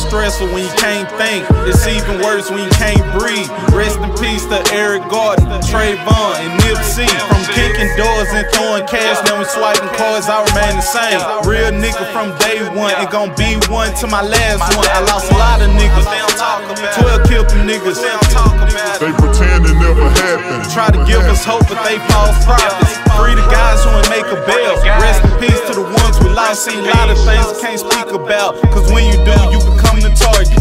stressful when you can't think. It's even worse when you can't breathe. Rest in peace to Eric Garden, Trayvon, and Nipsey. From kicking doors and throwing cash, now we swiping cards, I remain the same. Real nigga from day one, it gon' be one to my last one. I lost a lot of niggas, 12 killed them niggas. They pretend it never happened. Try to give us hope, but they false prophets. Free the guys who ain't make a bail. Rest in peace to the ones we lost. See a lot of things I can't speak about, cause when you do, you become the target.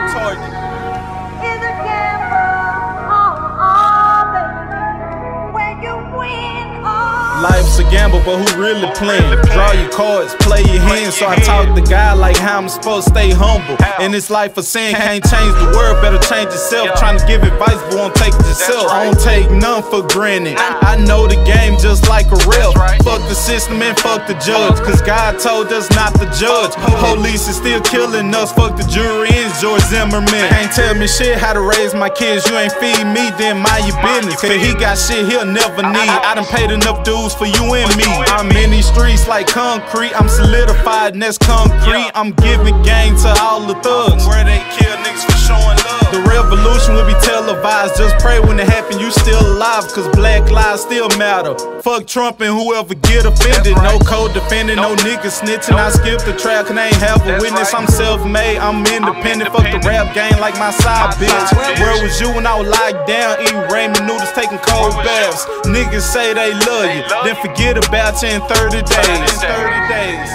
Life's a gamble, but who really playing? Draw your cards, play your hands. So I talk to God like how I'm supposed to stay humble. In this life of sin, can't change the world, better change yourself. Trying to give advice, but won't take it yourself. I don't take none for granted. I know the game just like a ref. Fuck the system and fuck the judge, cause God told us not to judge. Police is still killing us, fuck the jury and George Zimmerman. Can't tell me shit how to raise my kids. You ain't feed me, then mind your business, cause he got shit he'll never need. I done paid enough dues for you and me. I'm in these streets like concrete. I'm solidified and that's concrete. I'm giving game to all the thugs. Where they kill niggas for showing love. The revolution will be televised. Just pray when it happen you still alive, cause black lives still matter. Fuck Trump and whoever get offended. No co-defending, no niggas snitching. I skip the track and ain't have a witness. I'm self-made, I'm independent. Fuck the rap game like my side bitch. Where was you when I was locked down, eating ramen noodles, taking cold baths? Niggas say they love you, then forget about you in 30 days.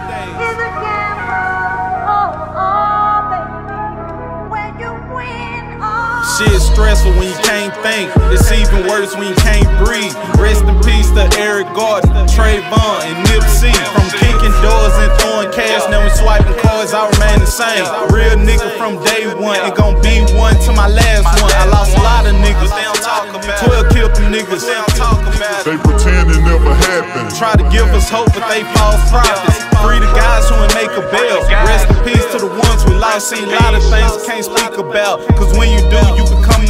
Shit's stressful when you can't think. It's even worse when you can't breathe. Rest in peace to Eric Garden, Trayvon, and Nipsey. From kicking doors and throwing cash, now we swiping cards, I remain the same. Real nigga from day one, it gon' be one to my last one. I lost a lot of niggas, 12 killed them niggas. They pretend it never happened. Try to give us hope, but they false prophets. Free the guys who ain't make a bail. Rest in peace to the ones we lost. See a lot of things I can't speak about, cause when you do, you become